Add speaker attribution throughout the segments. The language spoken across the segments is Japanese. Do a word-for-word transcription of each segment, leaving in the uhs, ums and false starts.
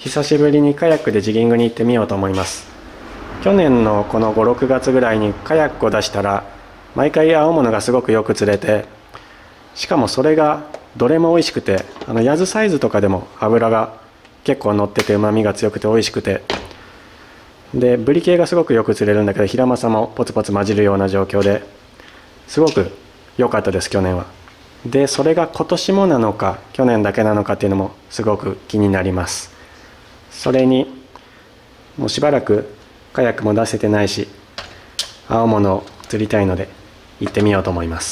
Speaker 1: 久しぶりにカヤックでジギングに行ってみようと思います。去年のこのご、ろくがつぐらいにカヤックを出したら毎回青物がすごくよく釣れて、しかもそれがどれも美味しくて、あのヤズサイズとかでも脂が結構乗っててうまみが強くて美味しくて、でブリ系がすごくよく釣れるんだけど、ヒラマサもポツポツ混じるような状況ですごく良かったです、去年は。でそれが今年もなのか去年だけなのかっていうのもすごく気になります。それにもうしばらくカヤックも出せてないし、青物を釣りたいので行ってみようと思います。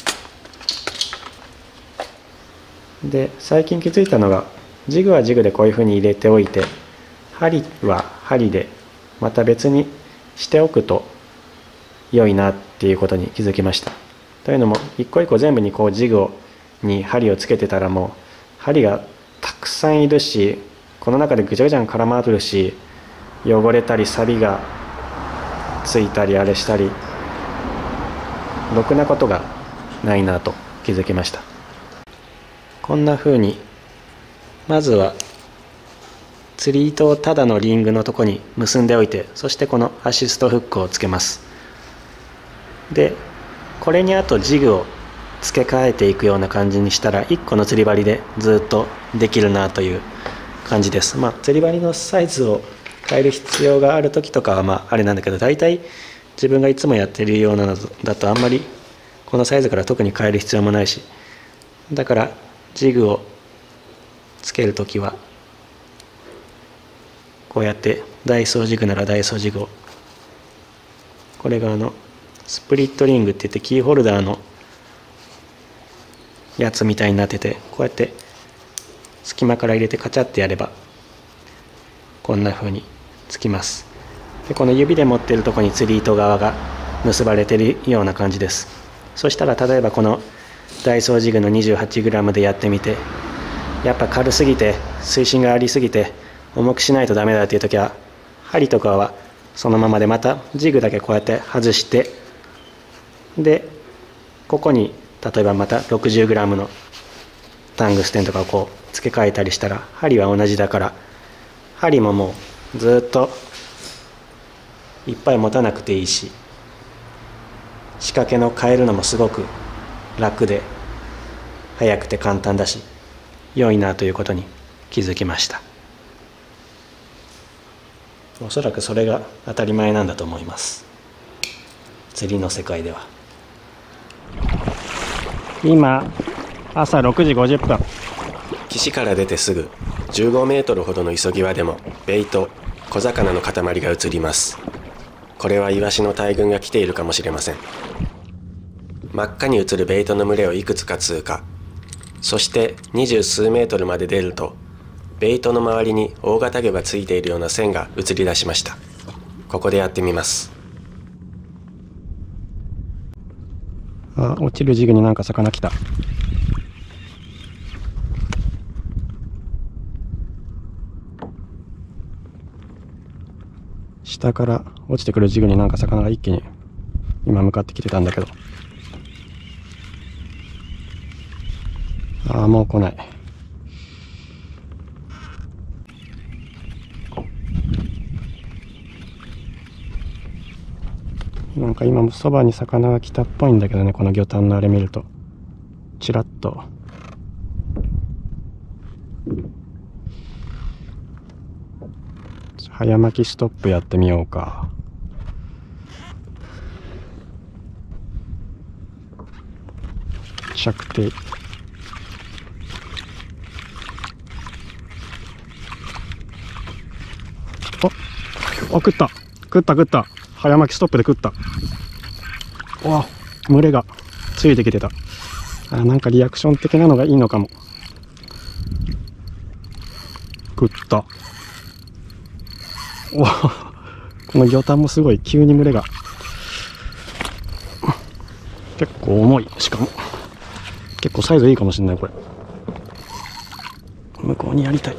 Speaker 1: で最近気づいたのが、ジグはジグでこういうふうに入れておいて、針は針でまた別にしておくと良いなっていうことに気づきました。というのも一個一個全部にこうジグをに針をつけてたら、もう針がたくさんいるし、この中でぐちゃぐちゃに絡まるし、汚れたり錆がついたりあれしたり、ろくなことがないなと気づきました。こんな風にまずは釣り糸をただのリングのとこに結んでおいて、そしてこのアシストフックをつけます。でこれにあとジグを付け替えていくような感じにしたら、いっこの釣り針でずっとできるなという感じです。まあ釣り針のサイズを変える必要がある時とかはまああれなんだけど、大体自分がいつもやってるようなのだとあんまりこのサイズから特に変える必要もないし、だからジグをつけるときはこうやってダイソージグならダイソージグを、これがあのスプリットリングって言ってキーホルダーのやつみたいになってて、こうやって隙間から入れてカチャってやればこんな風につきます。でこの指で持ってるとこに釣り糸側が結ばれてるような感じです。そしたら例えばこのダイソージグの にじゅうはちグラム でやってみて、やっぱ軽すぎて水深がありすぎて重くしないとダメだっていう時は、針とかはそのままでまたジグだけこうやって外して、でここに例えばまた ろくじゅうグラム のタングステンとかをこう付け替えたりしたら、針は同じだから針ももうずっといっぱい持たなくていいし、仕掛けの変えるのもすごく楽で早くて簡単だし良いなということに気づきました。おそらくそれが当たり前なんだと思います、釣りの世界では。今朝ろくじごじゅっぷん、
Speaker 2: 岸から出てすぐじゅうごメートルほどの急ぎ輪でもベイト、小魚の塊が映ります。これはイワシの大群が来ているかもしれません。真っ赤に映るベイトの群れをいくつか通過、そして二十数メートルまで出ると、ベイトの周りに大型魚がついているような線が映り出しました。ここでやってみます。
Speaker 1: あ、落ちるジグになんか魚来た。下から落ちてくるジグになんか魚が一気に今向かってきてたんだけど、ああもう来ない。なんか今もそばに魚が来たっぽいんだけどね、この魚探のあれ見るとチラッと。早巻きストップやってみようか。着底。あ、あ、食った。食った食った。早巻きストップで食った。わ、群れがついてきてた。あ、なんかリアクション的なのがいいのかも。食った。お、この魚探もすごい急に群れが結構重い。しかも結構サイズいいかもしれない。これ向こうにやりたい。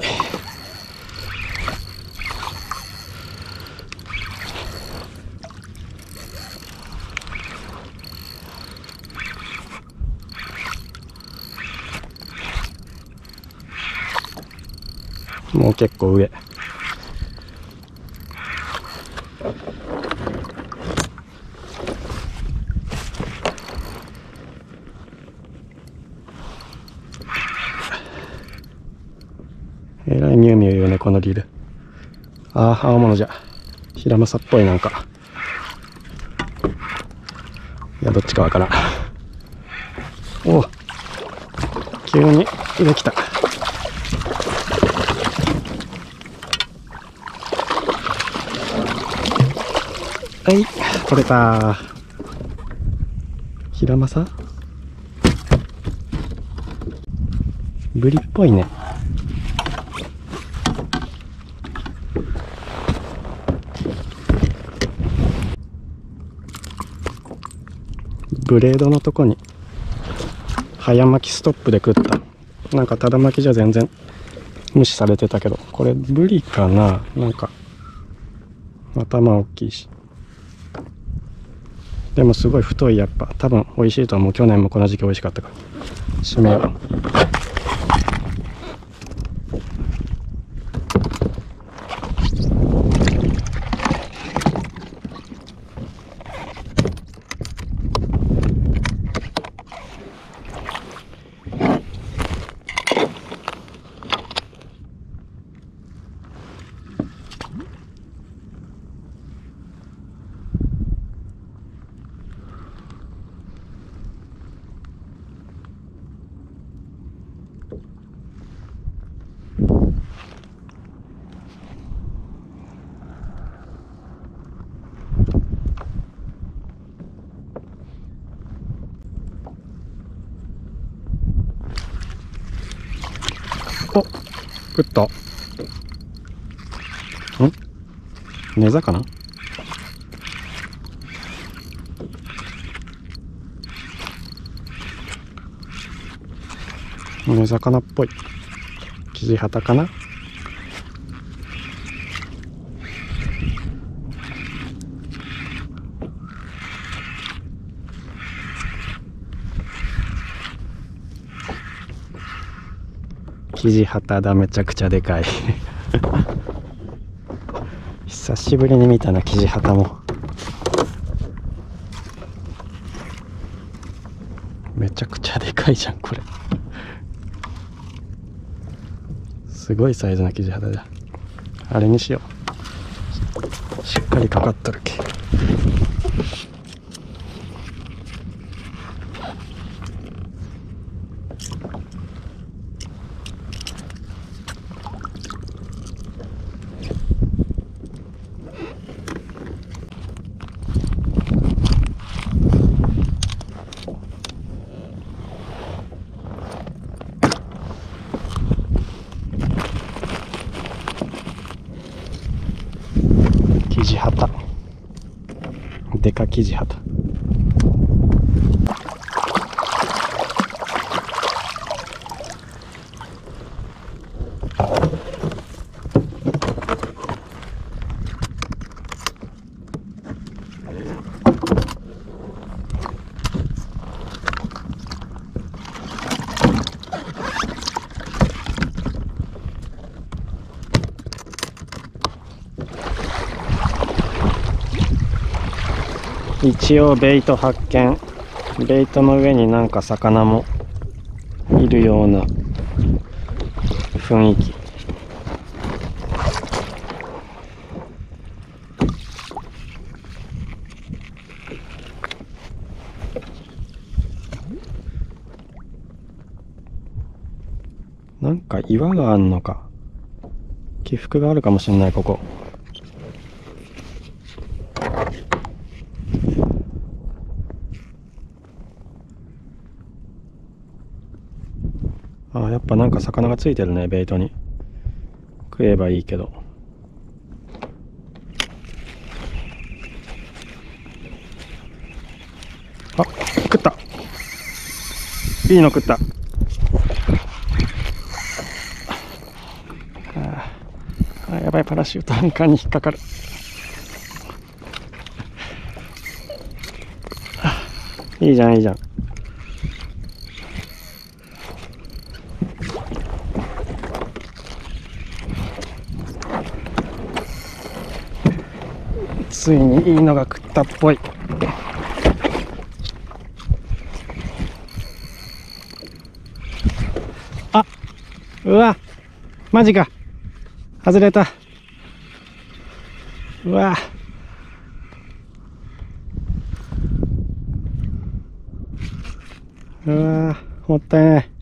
Speaker 1: もう結構上。えらいミュウミュウ言うね、このリール。ああ、青物じゃ。ヒラマサっぽい、なんか。いや、どっちかわからん。おお、急にできた。はい、取れた。ヒラマサ？ブリっぽいね。ブレードのとこに早巻きストップで食った。なんかただ巻きじゃ全然無視されてたけど、これブリかな。なんか頭大きいし、でもすごい太い。やっぱ多分美味しいと思う。去年もこの時期美味しかったから。締めよう。お、食った。ん？寝魚かな？寝魚っぽい。キジハタかな？キジハタだ。めちゃくちゃでかい。久しぶりに見たな、キジハタも。めちゃくちゃでかいじゃん、これ。すごいサイズのキジハタだ。あれにしよう。しっかりかかっとるけ。キジハタ、でかキジハタ。一応ベイト発見。ベイトの上になんか魚もいるような雰囲気。なんか岩があんのか、起伏があるかもしれない。ここああ、やっぱなんか魚がついてるね、ベイトに。食えばいいけど。あ、食った。いいの食った。ああ、やばい、パラシュートアンカーに引っかかる。いいじゃん、いいじゃん。 ついにいいのが食ったっぽい。あ、うわ、マジか。外れた。うわ。うわ、もったいない。